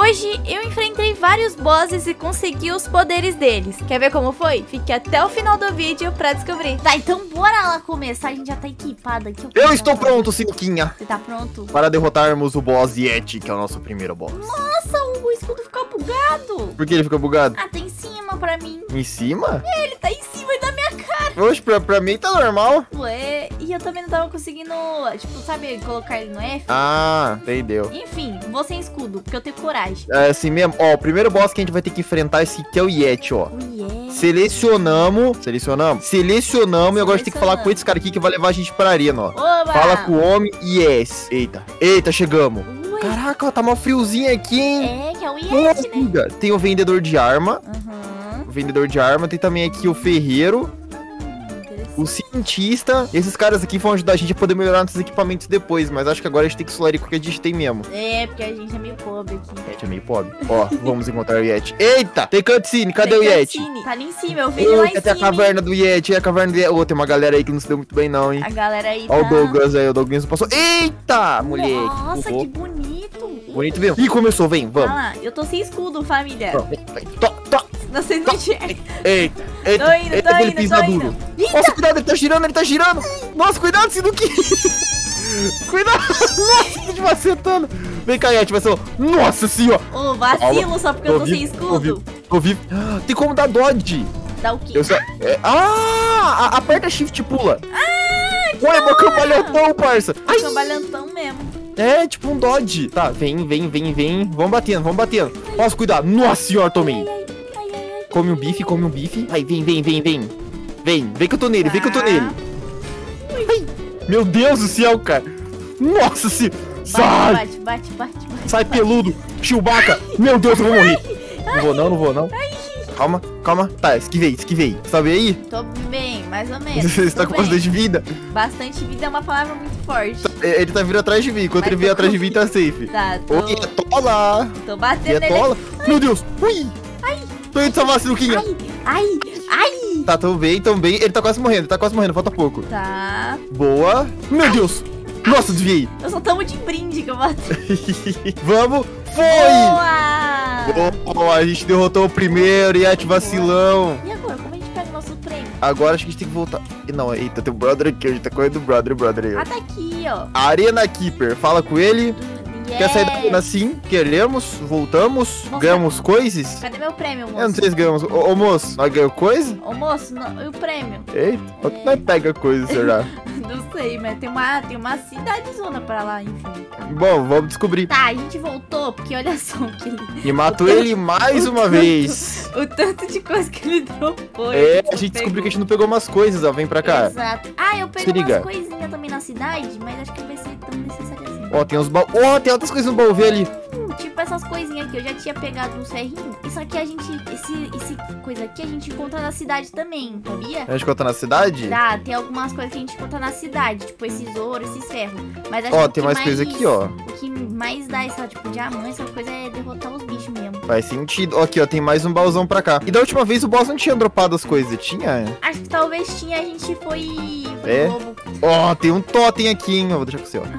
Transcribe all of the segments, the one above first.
Hoje eu enfrentei vários bosses e consegui os poderes deles. Quer ver como foi? Fique até o final do vídeo pra descobrir. Tá, então bora lá começar. A gente já tá equipada aqui. Eu estou pronto, Sinuquinha. Você tá pronto? Para derrotarmos o boss Yeti, que é o nosso primeiro boss. Nossa, o escudo ficou bugado. Por que ele fica bugado? Ah, tá em cima pra mim. Em cima? Ele tá em cima da minha cara. Oxe, pra mim tá normal. Ué, e eu também não tava conseguindo, tipo, sabe, colocar ele no F? Ah, entendeu. Enfim, vou sem escudo, porque eu tenho coragem. É assim mesmo. Ó, o primeiro boss que a gente vai ter que enfrentar é esse que é o Yeti, ó. Selecionamos e agora a gente tem que falar com esse cara aqui que vai levar a gente pra arena, ó. Oba! Fala com o homem e yes. Eita, chegamos. Ui. Caraca, ó, tá mó friozinho aqui, hein? É, que é o Nossa, Yeti, né? amiga. Tem o vendedor de arma. Aham. O vendedor de arma. Tem também aqui o ferreiro. O cientista. Esses caras aqui vão ajudar a gente a poder melhorar nossos equipamentos depois. Mas acho que agora a gente tem que solar com o que a gente tem mesmo. É, porque a gente é meio pobre aqui. O Yeti é meio pobre. Ó, vamos encontrar o Yeti. Eita, tem cutscene. Cadê o Yeti? Tá ali em cima, eu vi ele lá em Tem a cima. caverna do Yeti, é a caverna do Yeti. Ô, tem uma galera aí que não se deu muito bem não, hein. A galera aí Ó tá... o Douglas aí, o Douglas passou. Eita, moleque. Nossa, Uhum. que bonito. Bonito mesmo. Ih, começou, vem, Olha vamos. lá, eu tô sem escudo, família. Vem. Tó. Não sei não enxerga. Eita. Tô indo, Eita, tô ele indo, pisa tô duro. indo. Ih, Nossa, cuidado, ele tá girando. Nossa, cuidado, Sinuki. Cuidado. Nossa, tá te macetando. Vem cá, Yeti, vai ser. Nossa senhora. Ô, vacilo só porque eu tô sem escudo. Tô vivo. Tem como dar dodge. Dá o quê? Aperta shift e pula. Ué, é meu cambalhotão, parça. Ai, cambalhantão mesmo. É, tipo um dodge. Tá, vem. Vamos batendo. Nossa, cuidado. Nossa senhora, tomei. Ai. Come um bife. Vai, vem. Vem que eu tô nele, Ai, meu Deus do céu, cara. Nossa senhora. Sai. Bate. Sai, peludo. Chewbacca. Meu Deus, eu vou morrer. Não vou não. Calma. Tá, esquivei. Sabe aí? Tô bem, mais ou menos. Você tá com bastante vida. Bastante vida é uma palavra muito forte. Ele tá vindo atrás de mim. Enquanto Mas ele vier atrás de mim, tá safe. Tá, Oi, é tola. tô batendo nele. Tola. Meu Deus. Ui. Tô indo salvar a Sinuquinha. Ai. Tá, tão bem. Ele tá quase morrendo, falta pouco. Tá. Boa. Meu Deus. Nossa, desviei. Eu só tomo de brinde que eu bato. Vamos. Foi. Boa! A gente derrotou o primeiro, Yeti vacilão. E agora, como a gente pega o nosso prêmio? Agora acho que a gente tem que voltar. Não, eita, tem um brother aqui, a gente tá correndo do brother aí. Ah, tá aqui, ó. Arena Keeper, fala com ele. Quer sair da arena sim? Queremos, voltamos, ganhamos coisas. Cadê meu prêmio, moço? Eu não sei se ganhamos. Ô moço, nós ganhamos coisa? Ô, moço, não, e o prêmio? Eita, o que nós pega coisa, será? Não sei, mas tem uma cidadezona pra lá, enfim. Bom, vamos descobrir. Tá, a gente voltou, porque olha só o que ele... E matou ele mais uma vez. O tanto de coisa que ele dropou. A gente descobriu que a gente não pegou umas coisas, ó. Vem pra cá. Exato. Ah, eu Se peguei liga. umas coisinhas também na cidade, mas acho que não vai ser tão necessário assim. Ó, tem uns baús. Ó, tem outras coisas no baú, vê ali. Tipo essas coisinhas aqui, eu já tinha pegado uns ferrinhos. Isso aqui a gente, esse coisa aqui a gente encontra na cidade também, sabia? A gente conta na cidade? Tá, tem algumas coisas que a gente encontra na cidade, tipo esses ouros, esses ferros. Mas acho Ó, que tem o mais que coisa aqui, ó. O que mais dá essa, tipo, diamante, essa coisa é derrotar os bichos mesmo. Faz sentido. Ó, aqui, ó, tem mais um baúzão pra cá. E da última vez o boss não tinha dropado as coisas, tinha? Acho que talvez tinha, a gente foi bobo. Ó, tem um totem aqui, hein. Eu vou deixar com você, ó.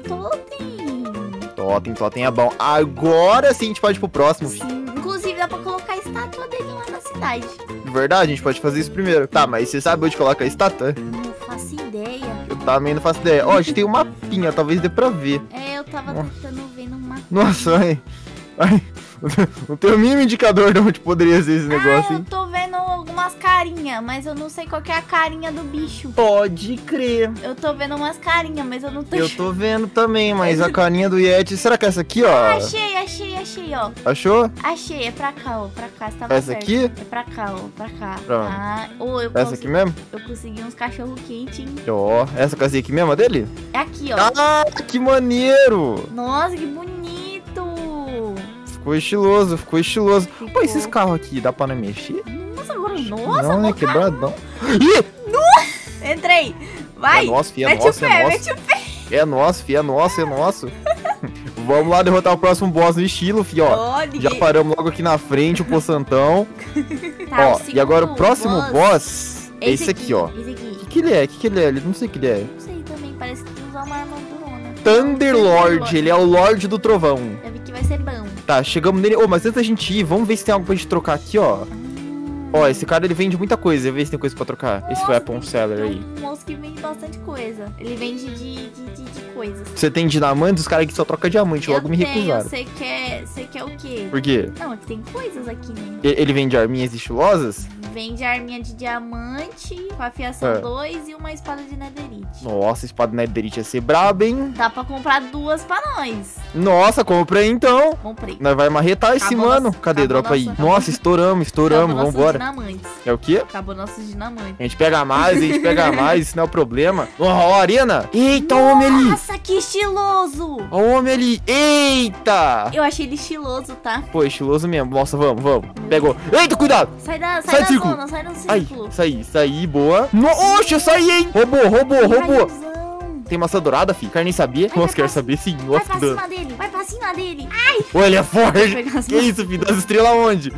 Totem é bom. Agora sim a gente pode ir pro próximo. Sim, inclusive dá pra colocar a estátua dele lá na cidade. Verdade, a gente pode fazer isso primeiro. Tá, mas você sabe onde coloca a estátua? Não faço ideia. Eu também não faço ideia. Ó, a gente tem um mapinha, talvez dê pra ver. É, eu tava tentando ver no mapa. Nossa, ai. Não tem o mínimo indicador de onde poderia ser esse negócio, eu hein? tô vendo algumas carinhas, mas eu não sei qual que é a carinha do bicho. Pode crer. Eu tô vendo umas carinhas, mas eu não tô... Eu tô vendo também, mas a carinha do Yeti... Será que é essa aqui, ó? Achei, ó. Achou? Achei, é pra cá, ó. Pra cá, você tava Essa certo. aqui? É pra cá, ó. Pra cá. Pronto. Ah, Essa aqui mesmo? Eu consegui uns cachorro quente, hein? Ó, essa casinha aqui mesmo, a dele? É aqui, ó. Ah, que maneiro! Nossa, que bonito! Ficou estiloso. Pô, esses carros aqui, dá pra não mexer? Nossa, agora, nossa, não, né? boca- Quebradão. Ih! Entrei! Vai! É nosso, filho, é mete nosso, o pé, é nosso. mete o pé! É nosso, fi, é nosso. Vamos lá derrotar o próximo boss no estilo, fi, ó. Já paramos logo aqui na frente, o poçantão. Tá, Ó, e agora o próximo boss é esse aqui, ó. Esse aqui. O que ele é? O que ele é? Ele não sei o que ele é. Não sei também, parece que tem usar uma armadurona. Thunderlord, ele é o Lorde do Trovão. Já vi que vai ser bom. Tá, chegamos nele. Ô, mas antes da gente ir, vamos ver se tem algo pra gente trocar aqui, ó. Ó, esse cara, ele vende muita coisa. Vê se tem coisa pra trocar. Esse weapon seller aí. Um moço que vende bastante coisa. Ele vende de coisas. Você tem diamante? Os caras aqui só trocam diamante. Logo me recusaram. Você quer o quê? Por quê? Não, aqui tem coisas aqui, né? Ele vende arminhas estilosas? Vende arminha de diamante, com afiação 2 e uma espada de netherite. Nossa, espada netherite ia ser braba, hein? Dá pra comprar 2 pra nós. Nossa, comprei então. Comprei. Nós vai marretar esse mano. Cadê? Dropa aí. Nossa, estouramos, vambora. É o quê? Acabou nossos dinamantes. A gente pega mais, isso não é o problema. Ó, a arena. Eita, o homem ali. Nossa, que estiloso. Ó, o homem ali. Eita. Eu achei ele estiloso, tá? Pô, estiloso mesmo. Nossa, vamos. Pegou. Eita, cuidado. Sai da círculo. zona, sai do círculo. Aí, saí, boa. Oxe, eu saí, hein. Roubou. Tem maçã dourada, fi? Cara, nem sabia. Nossa, quero saber sim. Nossa, que dano. Vai pra cima dele. Ai. Ô, ele é forte. Que isso, filho? Das estrelas aonde?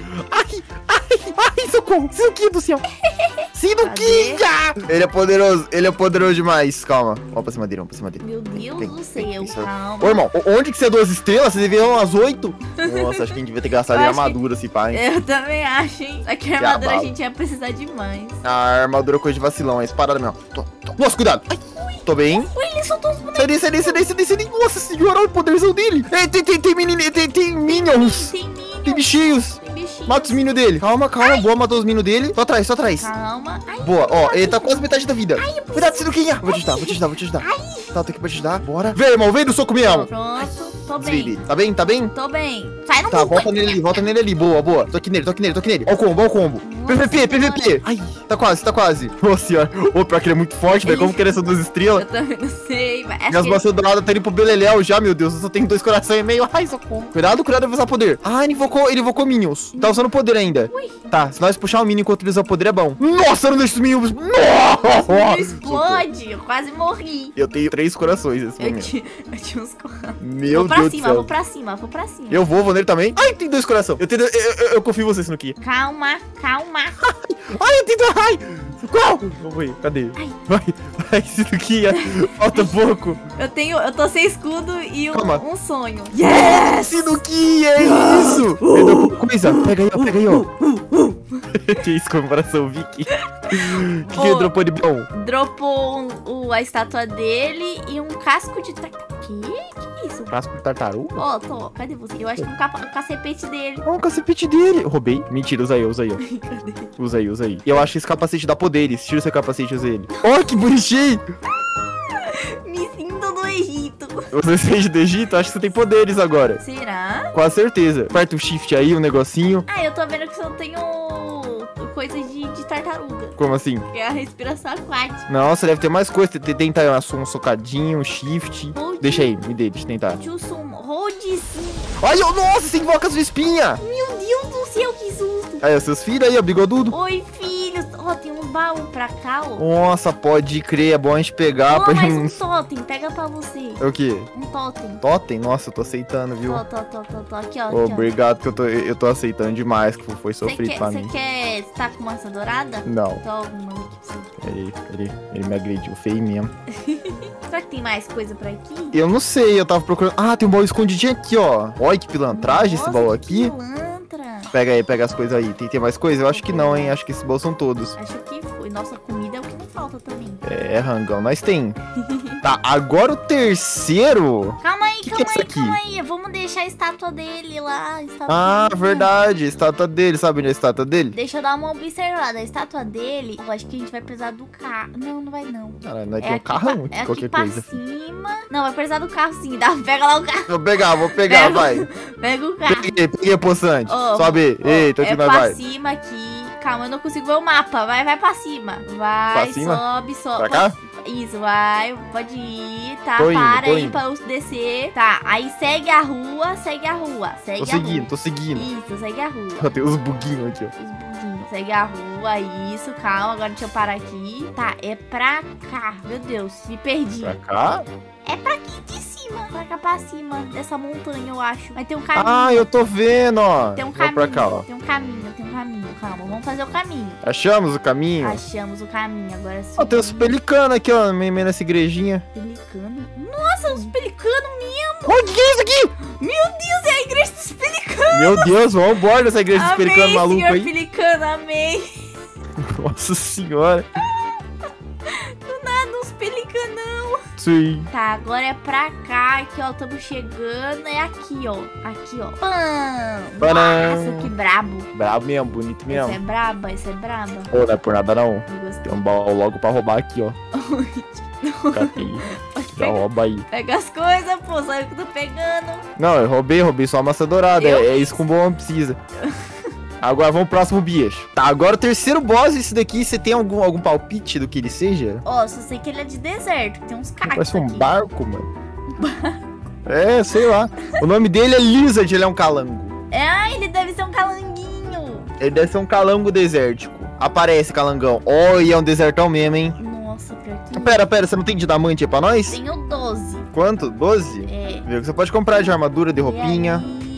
Ai, socorro. Sinuquinha do céu. Sinuquinha. Ele é poderoso demais. Calma. Vamos pra cima dele. Meu Deus do céu, calma. Ô, irmão, onde que você é 2 estrelas? Você devia umas 8? Nossa, acho que a gente devia ter gastado em armadura, esse pai. Eu também acho, hein? Só que a armadura a gente ia precisar demais. A armadura é coisa de vacilão, é esparada mesmo. Nossa, cuidado. Ai, tô bem. Ui, ele soltou os bonecos. Sai daí. Nossa senhora, olha o poderzão dele. Ei, tem minions. Tem bichinhos. Mata os minions dele. Calma. Boa, matou os minions dele. Tô atrás. Calma. Ai, boa, ó, ele tá quase metade da vida. Cuidado, Sinuquinha. Vou te ajudar. Tá, tô aqui pra te ajudar. Bora. Vem, irmão, vem do soco mesmo. Pronto, tô bem. Tá bem? Tô bem. Sai no Tá, volta nele ali. Boa. Tô aqui nele. Ó o combo. PVP. Ai, tá quase. Nossa senhora. Ô, pior que ele é muito forte, velho. Como que ele é essas 2 estrelas? Eu também não sei, mas... Minhas maçãs douradas tá indo pro beleléu já, meu Deus. Eu só tenho 2 corações e meio. Ai, socorro. Cuidado pra usar poder. Ah, ele invocou Minions. Tá usando poder ainda. Ui. Tá, se nós puxar o Minion enquanto ele usar o poder é bom. Nossa, eu não deixo os Minions. Não explode. Eu quase morri. Eu tenho 3 corações nesse momento. Eu tinha uns corações. Meu Deus do céu. Vou pra cima. Eu vou nele também. Ai, tem 2 corações. Eu confio em você, Sinuquinha. Calma. Ai, eu tenho 2. Ai, socorro. Vamos aí, cadê? Vai, Sinuquinha. Falta pouco. Eu tô sem escudo e um sonho. Yes! Sinuquinha, é isso! Coisa, pega aí, ó. Que isso, comemoração, Vicky. Que ele dropou de bom? Dropou a estátua dele e um casco de tartaruga. Que isso? Casco de tartaruga? Ó, cadê você? Eu acho que o cacepete dele. Ó, o cacepete dele. Eu roubei. Mentira, usa aí, ó. Cadê? Usa aí. Eu acho que esse capacete dá poderes. Tira o seu capacete e usa ele. Ó, que bonitinho! Me sinto no Egito. Você seja do Egito? Acho que você tem poderes agora. Será? Com certeza. Aperta o shift aí, um negocinho. Ah, eu tô vendo que eu tenho coisas de tartaruga. Como assim? Que é a respiração aquática. Nossa, deve ter mais coisa. Tentar um socadinho, um shift. Deixa aí, deixa eu tentar. Hold sim. Ai, nossa, você invoca as espinhas. Meu Deus do céu, que susto. Aí, os seus filhos aí, ó, bigodudo. Oi, filhos. Ó, tem um baú pra cá, ó. Nossa, pode crer, é bom a gente pegar. Ó, mais um totem, pega pra você. É o quê? Um totem. Totem? Nossa, eu tô aceitando, viu? Tô. Aqui, ó. Obrigado, que eu tô aceitando demais, que foi sofrido pra mim. Você quer... Você tá com maçã dourada? Não. Então, manda aqui pra você. Ele me agrediu feio mesmo. Será que tem mais coisa por aqui? Eu não sei, eu tava procurando... Ah, tem um baú escondidinho aqui, ó. Olha que pilantragem. Nossa, esse baú aqui. Pilantra. Pega aí, pega as coisas aí. Tem mais coisa? Eu acho que não, hein. Acho que esses baús são todos. Acho que foi. Nossa, comida é o que não falta também. É, Rangão, nós tem. Tá, agora o terceiro. Calma aí. Vamos deixar a estátua dele lá. Verdade. A estátua dele. Sabe onde é a estátua dele? Deixa eu dar uma observada. A estátua dele, eu acho que a gente vai precisar do carro. Não vai não. Cara, não é que é um carrão de qualquer coisa. Cima. Não, vai precisar do carro sim. Pega lá o carro. Vou pegar, vai. Pega o carro. Peguei a poçante. Sobe. Eita, onde nós vai? Pra cima aqui. Calma, eu não consigo ver o mapa. Vai pra cima. Vai, pra cima? sobe. Pra cá? Isso, vai. Pode ir, tá? Tô Para indo. pra eu descer. Tá, aí segue a rua. Tô seguindo. Isso, segue a rua. Tem os buguinhos aqui, ó. Os buguinhos. Segue a rua, isso, calma. Agora deixa eu parar aqui. Tá, é pra cá. Meu Deus, me perdi. Pra cá? É pra aqui de cima. Pra cá pra cima dessa montanha, eu acho. Mas tem um caminho. Ah, eu tô vendo, ó. Tem um caminho. Pra cá, ó. Tem um caminho. Calma, vamos fazer o caminho. Achamos o caminho? Achamos o caminho, agora sim. Ó, tem uns pelicanos aqui, ó, meio nessa igrejinha. Pelicano? Nossa, uns pelicanos mesmo. Olha, o que é isso aqui? Meu Deus, é a igreja dos pelicanos. Meu Deus, vamos embora dessa igreja dos pelicanos maluco senhor aí. pelicano, amei. Nossa senhora. Do nada, uns pelicanão. Sim. Tá, agora é pra cá, aqui, ó, estamos chegando, é aqui, ó, pam, Tcharam. nossa, que brabo, Brabo mesmo, bonito essa mesmo. é braba, essa é braba, Pô, não é por nada não. eu gostei, Tem um baú logo pra roubar aqui, ó. Catei. pode Já pegar, rouba aí. pega as coisas, pô, sabe o que eu tô pegando, Não, eu roubei só a massa dourada. Eu É isso que um bom homem precisa. Agora vamos pro próximo bicho. Tá, agora o terceiro boss, esse daqui, você tem algum palpite do que ele seja? ó, só sei que ele é de deserto, tem uns cactos Parece um aqui, barco, mano. É, sei lá. O nome dele é Lizard, ele é um calango. ele deve ser um calanguinho, Ele deve ser um calango desértico. Aparece, calangão. Oh, e é um desertão mesmo, hein? nossa, pior que Pera, você não tem diamante aí pra nós? tenho 12, Quanto? 12? é, Viu que você pode comprar de armadura, de e roupinha. aí,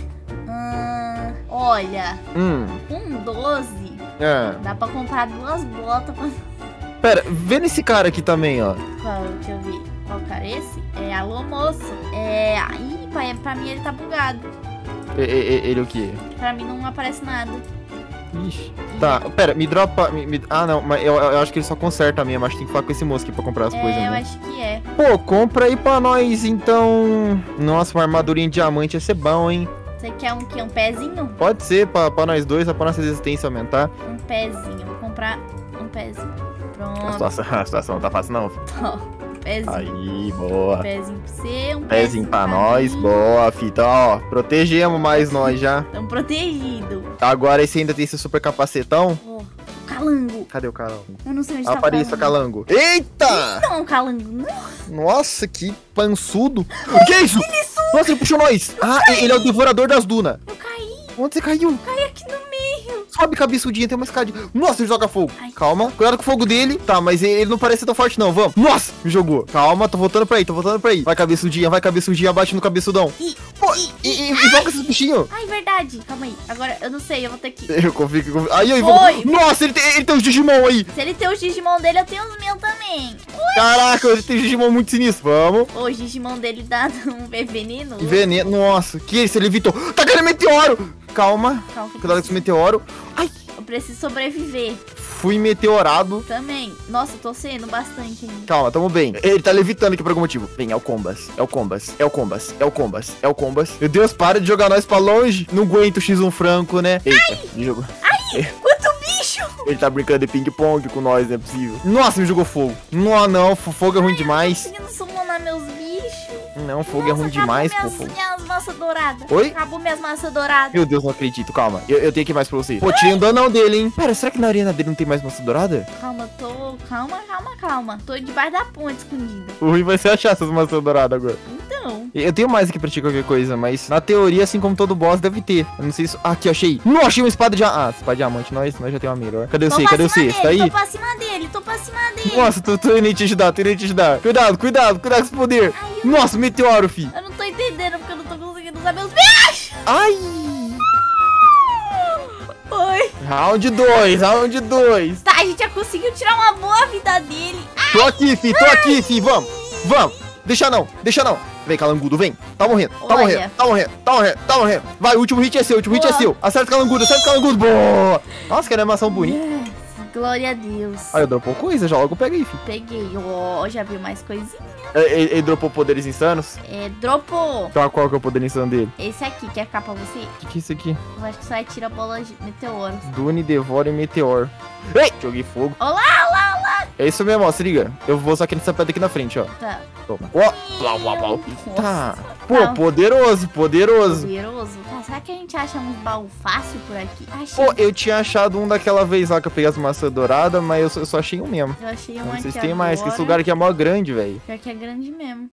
olha, com 12, É. dá pra comprar 2 botas pra... Pera, vê nesse cara aqui também, ó. Qual? Deixa eu ver. Qual cara é esse? É, alô, moço. Ih, pra mim ele tá bugado. Ele o quê? Pra mim não aparece nada. Ixi. Tá, pera, me dropa. Ah, não, mas eu acho que ele só conserta mesmo. Acho que tem que falar com esse moço aqui pra comprar as coisas, Eu né? acho que é. Pô, compra aí pra nós, então. Nossa, uma armadurinha de diamante ia ser bom, hein? Você quer um quê? Um pezinho? Pode ser pra nós dois, pra nossa resistência aumentar. Um pezinho. Vou comprar um pezinho. A Pronto. situação não tá fácil, não. Ó, um pezinho. Aí, boa. Um pezinho pra você, um Pezinho pra mim. nós, boa, fita. Ó, protegemos mais nós já. Tamo protegido. Agora esse ainda tem esse super capacetão. Ó, calango. Cadê o calango? Eu não sei onde tá o Apareça, calango. calango. Eita! Não, calango. Não. Nossa, que pançudo. O que é isso? Nossa, ele puxou nós. Ah, ele é o devorador das dunas. Eu caí. Onde você caiu? Caí aqui no meio. Sobe, cabeçudinha, tem uma escadinha. Nossa, ele joga fogo. Ai. Calma, cuidado com o fogo dele. Tá, mas ele não parece tão forte não, vamos. Nossa, me jogou. Calma, tô voltando pra aí, Vai, cabeçudinha, bate no cabeçudão. Pô, e joga esses bichinhos. Ai, verdade. Calma aí. Agora, eu não sei, eu vou ter que... Eu confio. Aí, Foi. vamos. Nossa, ele tem os Digimon aí. Se ele tem o Digimon dele, eu tenho os meus também. Caraca, ele tem Digimon muito sinistro. Vamos. O Digimon dele dá um veneno. Veneno. Nossa, que isso? Ele evitou. Tá caindo meteoro. Calma. Calma, que Cuidado com esse meteoro. Ai, eu preciso sobreviver fui meteorado. também. Nossa, eu tô sendo bastante ainda. Calma, tamo bem. Ele tá levitando aqui por algum motivo. Vem, é o Combas. Meu Deus, para de jogar nós pra longe. Não aguento o X1 Franco, né? Eita, me jogou. Quanto bicho! Ele tá brincando de ping-pong com nós, não é possível. Nossa, me jogou fogo. Não, fogo é ruim demais. Conseguindo summonar meus bichos. Não, fogo é ruim demais, pô. Fogo. Minhas massas douradas. Oi? Acabou minhas massas douradas. Meu Deus, não acredito, calma. Eu tenho que ir mais pra você. Pô, tirei um danão dele, hein? Pera, será que na arena dele não tem mais massa dourada? Calma, calma. Tô debaixo da ponte escondida. O ruim vai ser achar essas maçãs douradas agora. Então. Eu tenho mais aqui pra ti qualquer coisa, mas na teoria, assim como todo boss, deve ter. Eu não sei se... Ah, aqui, achei. Não, achei uma espada de... Ah, espada de diamante, nós já tem uma melhor. Cadê você? Cadê você? Você tá aí? Tô pra cima dele. Nossa, tô indo te ajudar, Cuidado com esse poder. Nossa, meteoro, fi. Eu não tô entendendo porque eu não tô conseguindo usar meus bichos. Ai. Oi. Round 2. Tá, a gente já conseguiu tirar uma boa vida dele. Tô aqui, fi. Vamos. Deixa não. Vem, calangudo, vem. Tá morrendo. Vai, o último hit é seu, Acerta o calangudo. Boa. Nossa, que animação bonita. Yes, glória a Deus. Aí, eu dropou coisa, já logo pega aí, fi. Peguei. Ó, já viu mais coisinha? Ele dropou poderes insanos? Dropou. Então, qual que é o poder insano dele? Esse aqui, quer ficar pra você? O que é isso aqui? Eu acho que só atira bola de meteoros. Dune, Devora e Meteor. Ei! Joguei fogo. Olá. É isso mesmo, ó, se liga. Eu vou só aqui nessa pedra aqui na frente, ó. Tá. Toma. Ó. Tá. Pô, Tá. poderoso. Poderoso. Tá, será que a gente acha uns baús fácil por aqui? Achei. Pô, eu tinha achado um daquela vez lá que eu peguei as maçãs douradas, mas eu só achei um mesmo. Eu achei um Não aqui sei se tem mais, que esse agora. lugar aqui é mó grande, velho. Pior que é grande mesmo.